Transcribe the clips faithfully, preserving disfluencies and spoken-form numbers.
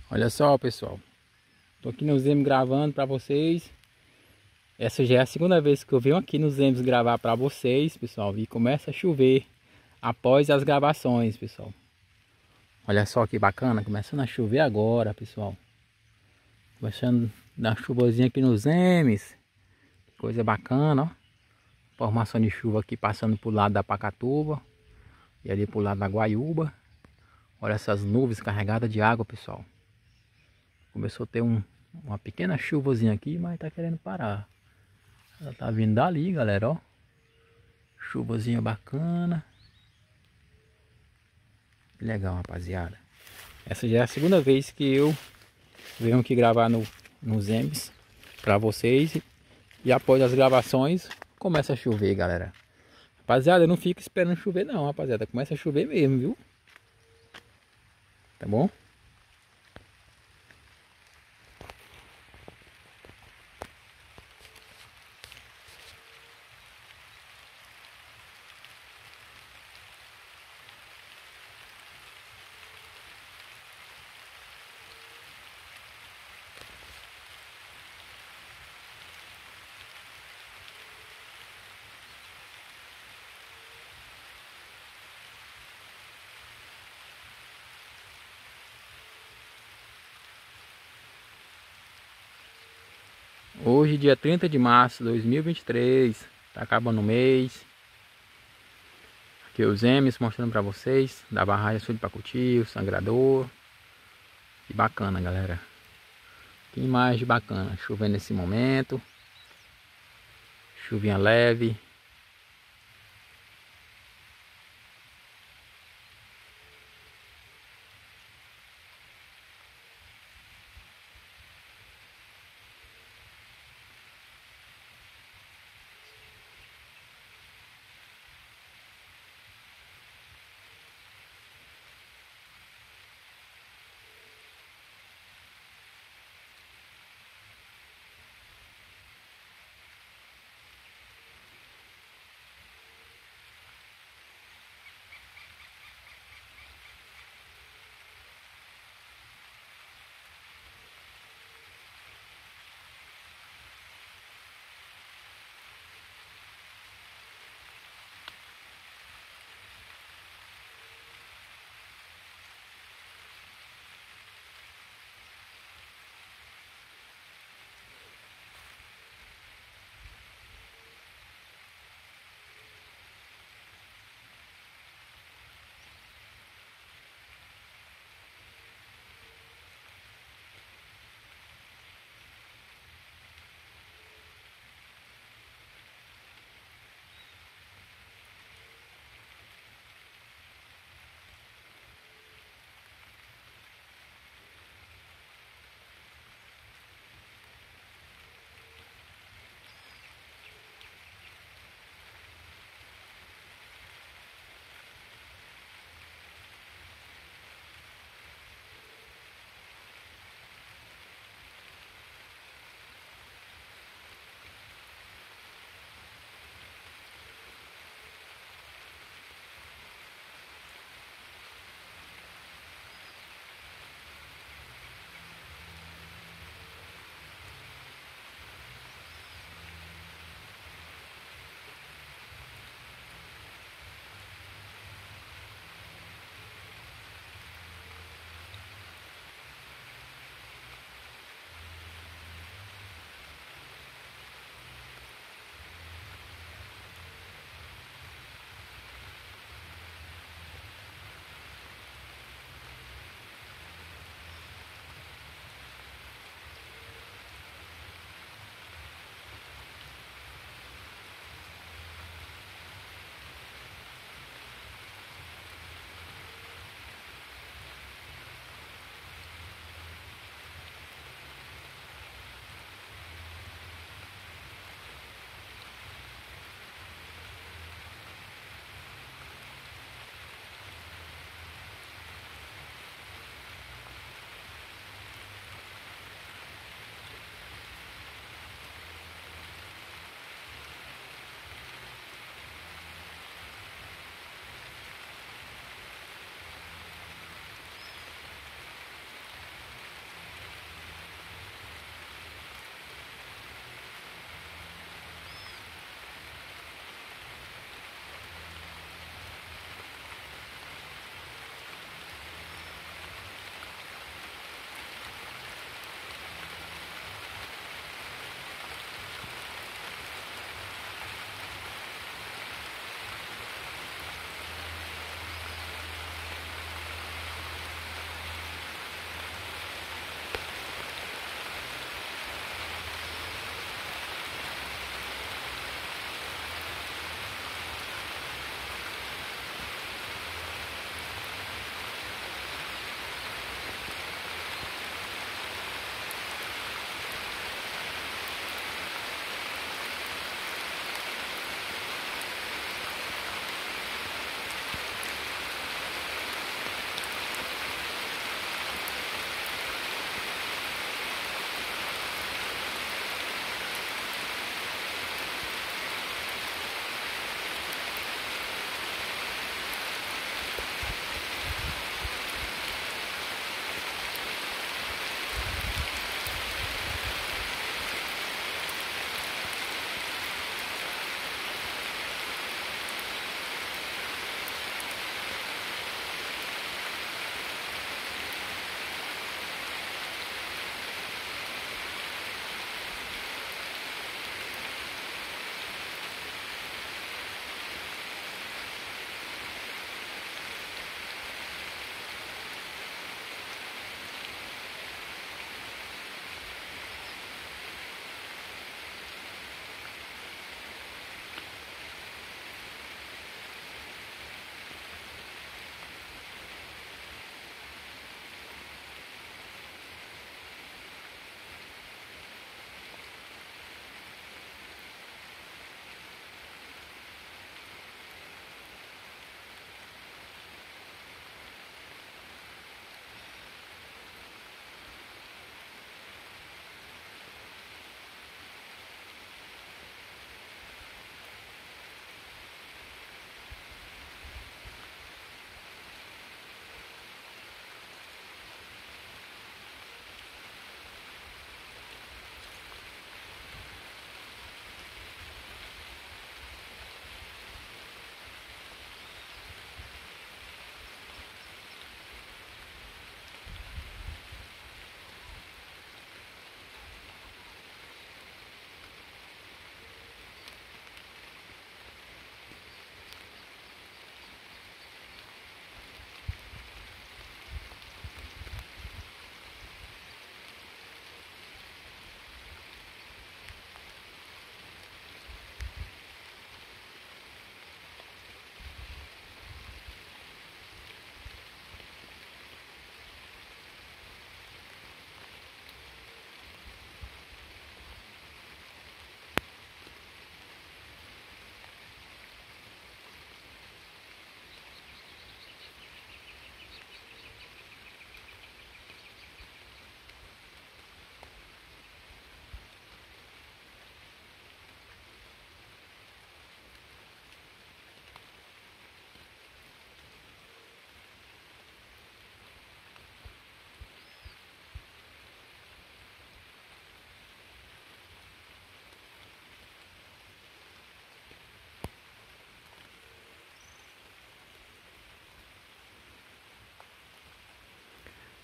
Olha só, pessoal. Tô aqui no Zemos gravando para vocês. Essa já é a segunda vez que eu venho aqui no Zemos gravar para vocês, pessoal. E começa a chover após as gravações, pessoal. Olha só que bacana, começando a chover agora, pessoal. Começando a dar chuvazinha aqui no Zemos. Que coisa bacana, ó. Formação de chuva aqui passando pro lado da Pacatuba e ali pro lado da Guaiúba. Olha essas nuvens carregadas de água, pessoal. Começou a ter um, uma pequena chuvazinha aqui, mas tá querendo parar. Ela tá vindo dali, galera, ó. Chuvazinha bacana. Que legal, rapaziada. Essa já é a segunda vez que eu venho aqui gravar no, no Zemos pra vocês. E após as gravações, começa a chover, galera. Rapaziada, não fica esperando chover não, rapaziada. Começa a chover mesmo, viu? Tá bom? Hoje, dia trinta de março de dois mil e vinte e três, tá acabando o mês. Aqui os Zemos mostrando pra vocês da barragem sul de Pacuti, o sangrador. Que bacana, galera. Que imagem bacana, chovendo nesse momento. Chuvinha leve.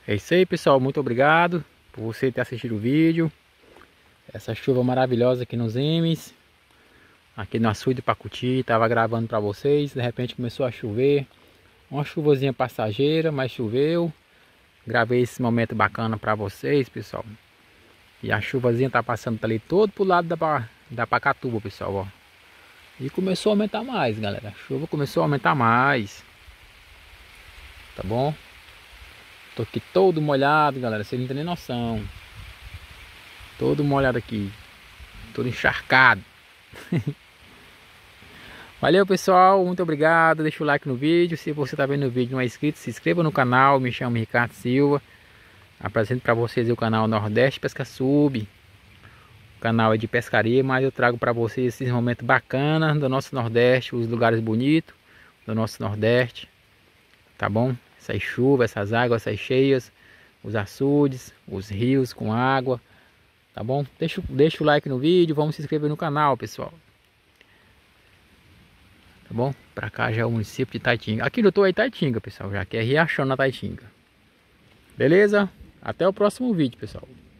É isso aí, pessoal. Muito obrigado por você ter assistido o vídeo. Essa chuva maravilhosa aqui nos Emes. Aqui no açude Pacuti. Tava gravando para vocês. De repente começou a chover. Uma chuvazinha passageira, mas choveu. Gravei esse momento bacana para vocês, pessoal. E a chuvazinha tá passando ali todo pro lado da, da Pacatuba, pessoal, ó. E começou a aumentar mais, galera. A chuva começou a aumentar mais. Tá bom? Tô aqui todo molhado, galera. Vocês não tem nem noção. Todo molhado aqui. Todo encharcado. Valeu, pessoal. Muito obrigado. Deixa o like no vídeo. Se você tá vendo o vídeo e não é inscrito, se inscreva no canal. Me chamo Ricardo Silva. Apresento para vocês o canal Nordeste Pesca Sub. O canal é de pescaria, mas eu trago para vocês esses momentos bacanas do nosso Nordeste, os lugares bonitos do nosso Nordeste. Tá bom? Essas chuvas, essas águas, essas cheias, os açudes, os rios com água. Tá bom? Deixa, deixa o like no vídeo, vamos se inscrever no canal, pessoal. Tá bom? Pra cá já é o município de Taitinga. Aqui eu tô aí Taitinga, pessoal, já que é Riachão na Taitinga. Beleza? Até o próximo vídeo, pessoal.